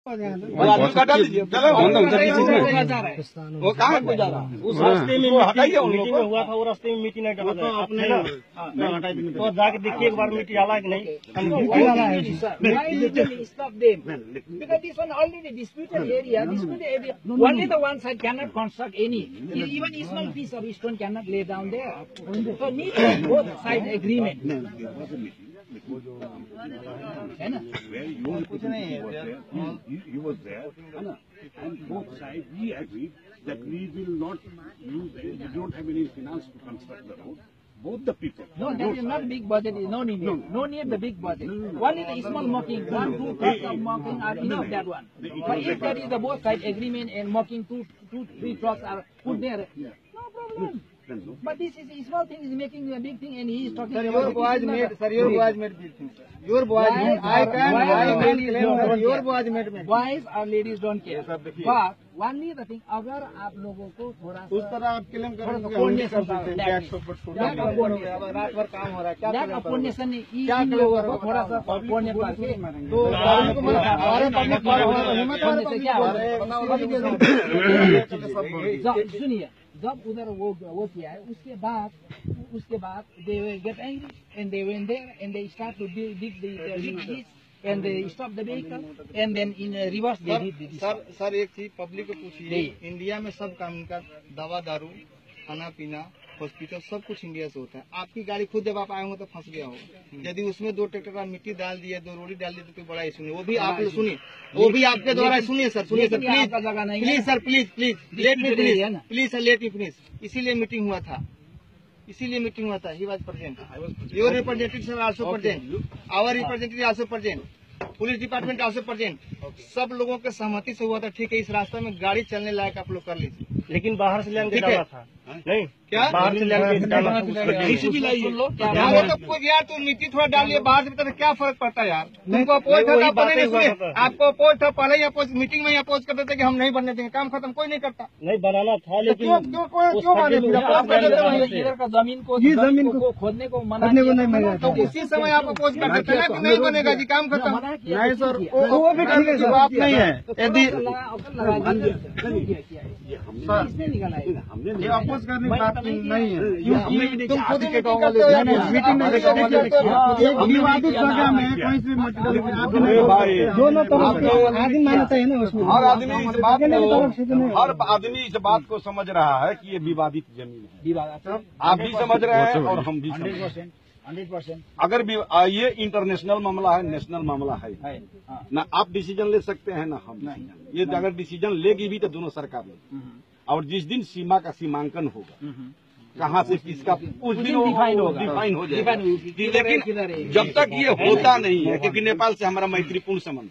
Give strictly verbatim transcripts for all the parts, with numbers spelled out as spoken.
हटा लीजिए। चलो वो कहाँ को जा रहा है? उस रास्ते में मीटिंग हुआ था, वो रास्ते में मीटिंग नहीं डाला तो जाके देखिए एक बार मीटिंग डाला कि नहीं। Because this one already disputed area, disputed area. Only the one side cannot construct any. Even a small piece of stone cannot lay down there. So need both side agreement. है ना? कुछ नहीं he was there, and both sides we agreed that we will not use, we don't have any finance to construct the road. Both the people. No, that is not big budget. No need. No, no need the big budget. One is the small mocking. One, two trucks of mocking are enough. That one. But if that is the both side agreement and mocking two, two, three trucks are put there, no problem. But this is a small thing is making a big thing, and he is talking Sir, about. your boys made. Sir, your boys made big things. Your boys made. I can. I can claim. Your boys made. Boys or ladies don't care. But only the thing, अगर आप लोगों को थोड़ा उस तरह आप claim करेंगे हम नहीं कर सकते हैं। टैक्स पर छोड़ रात भर काम हो रहा है। क्या that opposition क्या लोगों को थोड़ा सा पुण्य करके तो हमारे पब्लिक पर हिम्मत वाले क्या हो रहा है? सुनिए, जब उधर वो वो किया है उसके बाद उसके बाद they will get angry and they went there and they start to dig dig the dig this and they stop the vehicle and then in reverse they did this. Sir sir एक चीज public को पूछिए, India में सब काम का दवा दारू खाना पीना हॉस्पिटल सब कुछ इंडिया से होता है। आपकी गाड़ी खुद जब आप आए होंगे तो फंस गया होगा। यदि उसमें दो ट्रैक्टर का मिट्टी डाल दिया, दो रोड़ी डाल दी तो कोई बड़ा इशू नहीं। वो भी आप लोग सुनिए, वो भी आपके द्वारा सुनिए सर, सुनिए sir please please sir please please let me finish please sir let me finish. इसीलिए मीटिंग हुआ था, इसीलिए मीटिंग हुआ था। He was present, your representative sir also present, our representative also present, police department also present. सब लोगों के सहमति से हुआ था। ठीक है, इस रास्ते में गाड़ी चलने लायक आप लोग कर लीजिए। लेकिन बाहर से लाने डाला था नहीं, क्या बाहर से लाने डाला यार तो कुछ यार तुम मिट्टी थोड़ा डालिए बाहर से, तो क्या फर्क पड़ता है यार? तुमको अपोज था तो पहले नहीं सुने, आपको अपोज था पहले ही अपोज मीटिंग में ही अपोज कर देते कि हम नहीं बनने देंगे, काम खत्म। कोई नहीं करता। नहीं बनाना था लेकिन क्यों क्यों क्यों माने? इधर का जमीन को जमीन को खोदने को मना किया तो उसी समय आप अपोज कर देते हैं कि नहीं बनेगा जी, काम खत्म। नहीं सर वो भी ठीक है, बात नहीं है। यदि इसने निकाला है ये अपोज करने की बात नहीं है। तुम खुद ही मीटिंग दोनों तरफ आदमी मानना चाहिए ना उसमें। हर आदमी इस बात को हर आदमी इस बात को समझ रहा है कि ये विवादित जमीन है। आप भी समझ रहे हैं और हम भी समझ रहे हैं। हंड्रेड परसेंट अगर भी ये इंटरनेशनल मामला है, नेशनल मामला है, ना आप डिसीजन ले सकते हैं ना हम। ये अगर डिसीजन लेगी भी तो दोनों सरकार लेगी। और जिस दिन सीमा का सीमांकन होगा, कहाँ से किसका, उस दिन डिफाइन होगा, डिफाइन हो जाएगा। लेकिन जब तक ये होता नहीं है, क्योंकि नेपाल से हमारा मैत्रीपूर्ण संबंध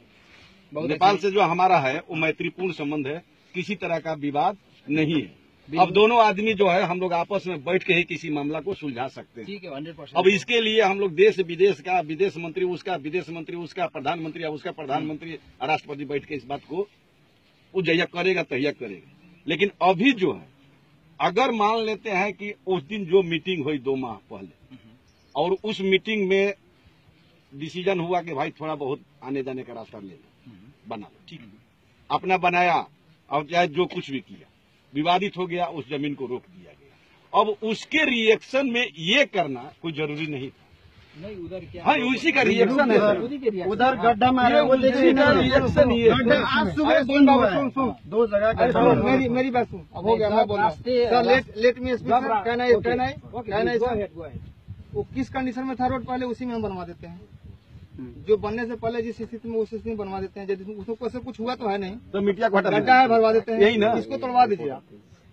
है, नेपाल से जो हमारा है वो मैत्रीपूर्ण संबंध है, किसी तरह का विवाद नहीं है। अब दोनों आदमी जो है हम लोग आपस में बैठ के ही किसी मामला को सुलझा सकते हैं। ठीक है, हंड्रेड परसेंट। अब इसके लिए हम लोग देश विदेश का, विदेश मंत्री उसका, विदेश मंत्री उसका, प्रधानमंत्री या उसका प्रधानमंत्री, राष्ट्रपति बैठ के इस बात को वो जहिया करेगा तहिया करेगा। लेकिन अभी जो है, अगर मान लेते हैं कि उस दिन जो मीटिंग हुई दो माह पहले और उस मीटिंग में डिसीजन हुआ कि भाई थोड़ा बहुत आने जाने का रास्ता ले लो, बना लो, ठीक है, अपना बनाया और चाहे जो कुछ भी किया, विवादित हो गया, उस जमीन को रोक दिया गया। अब उसके रिएक्शन में ये करना कोई जरूरी नहीं था। नहीं उधर क्या, हाँ उसी का रिएक्शन है सर, उधर गड्ढा मारे वो रिएक्शन ही है। आज सुबह सुन सुन दो जगह मेरी मेरी बात सुन, अब हो गया मैं बोल रहा हूँ sir. Let let me speak sir. कहना है कहना है कहना है सर, वो किस कंडीशन में था रोड पहले उसी में हम बनवा देते हैं। जो बनने से पहले जिस स्थिति में उस स्थिति में बनवा देते हैं। यदि उसको ऐसे कुछ हुआ तो है नहीं, तो मिट्टिया गड्ढा है भरवा देते हैं, यही ना, इसको तोड़वा दीजिए आप।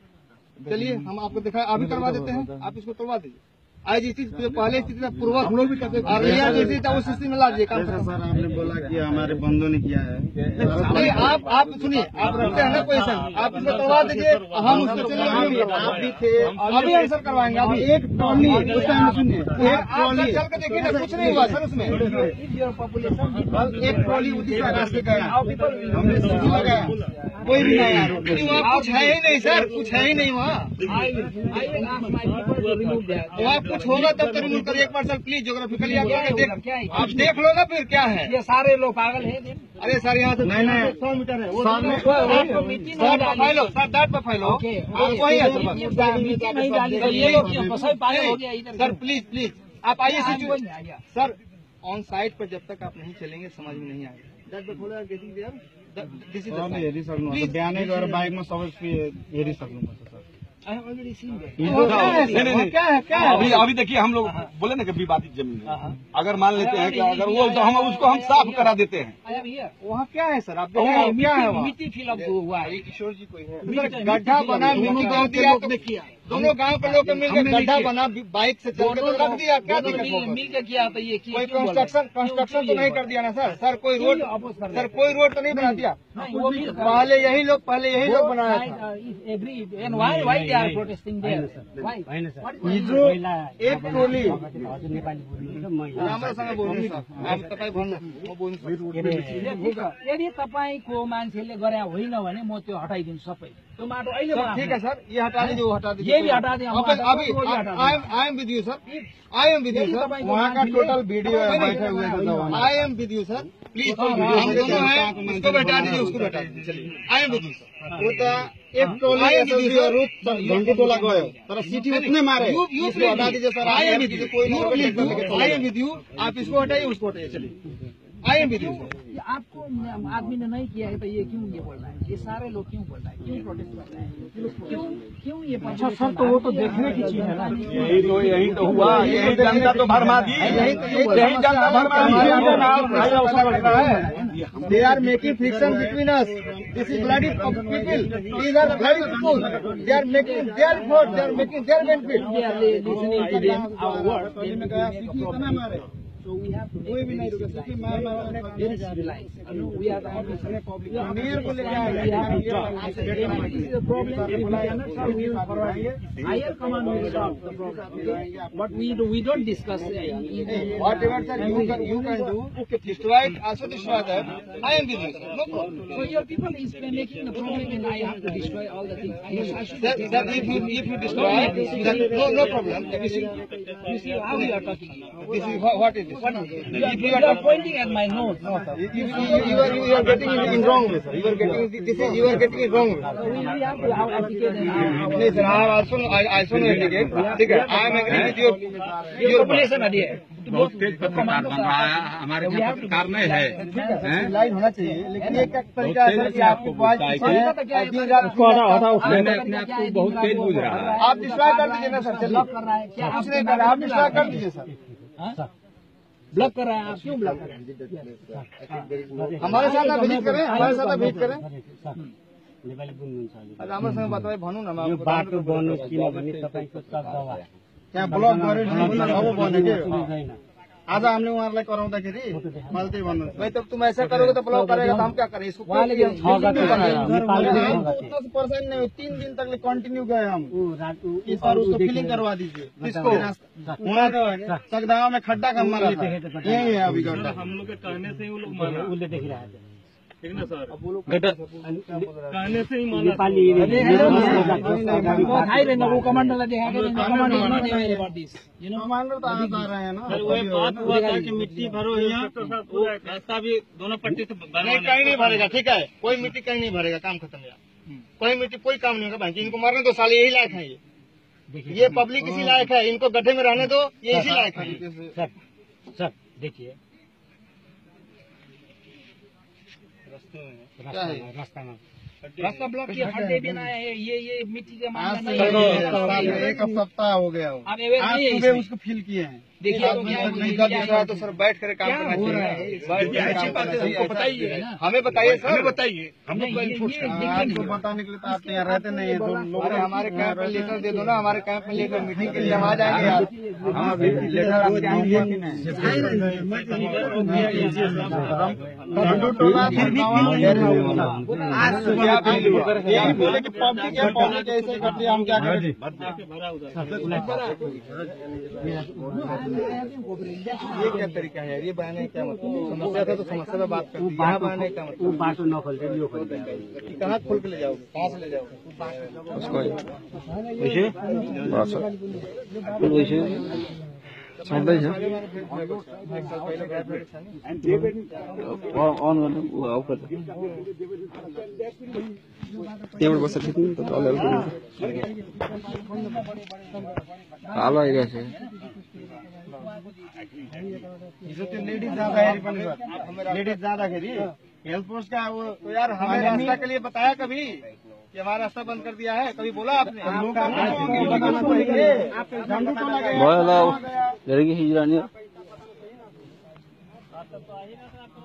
चलिए हम आपको दिखा अभी करवा देते हैं, आप इसको तोड़वा दीजिए। आज स्थिति पहले स्थिति में पूर्वक हम लोग भी करते हैं, उस स्थिति में ला दीजिए काम। सर आपने बोला कि हमारे बंधु ने किया है, नहीं आप आप सुनिए, आप रखते हैं ना क्वेश्चन, आप इसको करवा दीजिए, हम उसको चलिए आप भी थे अभी आंसर करवाएंगे। अभी एक ट्रॉली उस टाइम सुनिए, एक ट्रॉली चल के देखिए ना, कुछ नहीं हुआ सर उसमें। एक ट्रॉली उसी रास्ते गया, हमने सीधी लगाया, कोई भी नहीं आरोप नहीं, वहाँ कुछ है ही नहीं सर, कुछ है ही नहीं वहाँ। I will, I will ask my people to remove that. वहाँ कुछ होगा तब तो रिमूव करिए एक बार सर प्लीज, जोग्राफिकली आप क्या है देख, उधर, क्या है? आप देख लो ना फिर क्या है। ये सारे लोग पागल है दिन। अरे सर यहाँ से नहीं, नहीं। सौ मीटर है वो सामने- आपको मिट्टी नहीं सर डाली। फैलो सर, डाट पर फैलो, ओके, आप वही है सर, ये बस। मिट्टी नहीं डाली तो ये लोग क्यों सभी पागल हो गया इधर। सर प्लीज प्लीज आप आइए I'm sir going there, yeah. Sir on site पर जब तक आप नहीं चलेंगे समझ में नहीं आएगा। डाट पर खोलो यार, getting there this is sir हेरिसक्नु बिहानै गएर बाइकमा सबै हेरिसक्नुपर्छ sir. I have already seen that. क्या है नहीं, नहीं, नहीं। क्या है क्या है अभी अभी देखिए हम लोग बोले ना कि विवादित जमीन है, अगर मान लेते हैं कि अगर वो तो हम उसको हम साफ करा देते हैं। I am here. वहाँ क्या है सर, आप वहाँ देखिए क्या है मिट्टी वहाँ। मिट्टी फिल अप हुआ है। किशोर जी कोई है सर, गड्ढा बना, मिट्टी डाल दिया तो दोनों गांव के लोग मिलकर गड्ढा बना, बाइक से चल के तो रख दिया, क्या दिक्कत मिल होगा? मिल के किया तो ये कोई कंस्ट्रक्शन कंस्ट्रक्शन तो नहीं कर दिया ना सर। सर कोई रोड सर कोई रोड तो नहीं बना दिया। पहले यही लोग पहले यही लोग बनाया था। Agreed. And why why they are protesting there? Why? हिजो एक टोली राम्रोसँग बोल्नु सर, अब तपाईँ भन्नु म बोल्छु। यदि तपाईँको मान्छेले गरे होइन भने म त्यो हटाइदिन्छु सबै त्यो माटो अहिले सर ठीक है सर, ये हटा दीजिए वो हटा दीजिए। ये भी हटा दें, हम अभी हटा दें, अभी वो भी हटा दें। I am I am with you sir, I am with you यही सर। तपाईँको वहाँ का मान्छेले- टोटल वीडियो है बैठे हुए जो वहाँ। I am with you sir, please हम दोनों हैं, इसको बैठा दीजिए उसको बैठा दीजिए, चलिए I am with you sir. वो त एक टोली एसएलसीहरू घन्टी टोला गयो तर सिटी उतनै मारे। यू यू इसको हटा दीजिए sir. I am with you, कोई नहीं, आई एम विद यू, आप इसको हटाइए उसको हटाइए, चलिए I am with you sir. ये आपको आदमी ने नहीं किया है तो ये क्यों ये बोल रहा है? ये सारे लोग क्यों बोल रहा है? क्यों प्रोटेस्ट कर रहे हैं? क्यों क्यों ये अच्छा सर तो वो तो देखने की चीज है ना। यही तो यही तो हुआ, यही जनता तो भरमा दी, यही जनता भरमा दी। They are making friction between us. This is bloody people. These are bloody people. They are making their vote. They are making their benefit. We are li- listening to them, our words. Then we make a problem. So we have to make very civilized. Very civilized. You know, we are the officer. We are Mayor को लेके officers. आए, We have to talk. If this is a problem, if we cannot solve, we will forward. Higher command will solve the problem. Okay? What we do, we don't discuss. uh, in- in- Whatever sir you can you can do, destroy it, also destroy that. I am with you, sir. No problem. So your people is making the problem, and I have to destroy all the things. I, I should Sir, sir, if you if you destroy, then no no problem. You see, You see how we are talking. this is what, what is this? What is it? You are, you are pointing at my nose. No, sir. You, you, you, you are you are getting it in wrong way, sir. You are getting this is you are getting it wrong way. So we, we have to have educate and our, No, sir. I also I also know indicate. ठीक है. I am agree with your your your population are there. बहुत तेज पत्रकार बन रहा है, हमारे यहाँ पत्रकार नहीं है। लाइन होना चाहिए, लेकिन एक एक तरीका है सर कि आपकी क्वालिटी मैंने अपने आप को बहुत तेज बुझ रहा है। आप डिस्ट्रॉय कर दीजिए ना सर, चलिए ब्लॉक कर रहा है क्या? कुछ नहीं कर रहा, आप डिस्ट्रॉय कर दीजिए सर। ब्लॉक कर रहा है, आप क्यों ब्लॉक कर रहे हैं? हमारे साथ आप विजिट करें, हमारे साथ आप विजिट करें। राम्रोसँग बताए भनौँ न, यो बाटो बन्नु किनभने तपाईँको तत्काल त्यहाँ ब्लक गरेर अब बन्यो के आज हामीले उहाँहरूलाई कराउँदाखेरि मैले त्यही भन्नु भाई तब तुम ऐसा करोगे तो ब्लॉक करेगा तो हम क्या करें इसको? वहाँ लेके पर्सेंट नहीं तीन दिन तक कंटिन्यू गए हम कि सर उसको फिलिंग करवा दीजिए। किसको? वहाँ तो सगदावा में खड्डा कम मारा था, यही है अभी गड्ढा। हम लोग के कहने से ही वो लोग माना, उसले देखिरहेको छ। ठीक ना सर? गटर कहने से ही माना। वो थाहै रहेन, वो कमान्डरलाई देखाएको छैन, commander is not aware about this. You know? Commander तो आज आ रहे हैं ना। सर वही बात हुआ था कि मिट्टी भरो यहाँ, वो रास्ता भी दोनों पट्टी से नहीं कहीं नहीं भरेगा, ठीक है? कोई मिट्टी कहीं नहीं भरेगा, काम खत्म यार। कोई मिट्टी कोई काम नहीं होगा भाई, इनको मारने दो, साले यही लायक है ये। ये पब्लिक इसी लायक है, इनको गड्ढे में रहने दो, ये इसी लायक है। सर सर देखिए क्या है? रास्तामा रास्ता ब्लॉक किया, खड्डे बनाए हैं, ये ये मिट्टी का आज मामला से नहीं है। एक सप्ताह हो गया वो। अब अवेयर आज नहीं है सुबह इसमें। उसको फिल किए हैं। देखिए तो क्या नहीं कर दिख रहा तो सर बैठ कर काम करना हो रहा है? चाहिए। बैठ के अच्छी काम बात है, करना हमको चाहिए। बताइए, हमें बताइए हमें सर। बताइए, हम लोग नहीं, ये- इनपुट ये हैं। दिक्कत आपको बताने के लिए तो आप यहाँ रहते नहीं है तो लोग अरे हमारे कैंप में लेटर दे दो ना, हमारे कैंप में लेकर मीटिंग के लिए हम आ जाएंगे यार। हाँ लेटर आपके आएंगे कि नहीं? रंडू टोला आज सुबह आप यही बोले कि पब्लिक है, पब्लिक ऐसे करती है, हम क्या करें? भरा उधर। ये क्या तरीका है यार, ये बयान क्या मतलब? समस्या था तो समस्या पे बात करती है, यहाँ बयान क्या मतलब? बाटो न खोलते लियो खोलते कहाँ खोल के ले जाओगे, कहाँ से ले जाओगे? वैसे वैसे छँदै छ अन गर्नु ऊ आउ पर्छ त्यहाँबाट बसेर खिच्नु नि त अलि अलि हाल आइरहेछ हिजो त्यो लेडीज जाँदाखेरि पनि लेडीज जाँदाखेरि हेल्थ पोस्ट का वो तो यार हमें रास्ता के लिए बताया कभी कि हमारा रास्ता बंद कर दिया है, कभी बोला आपने? भयो ल धेरै कि हिजो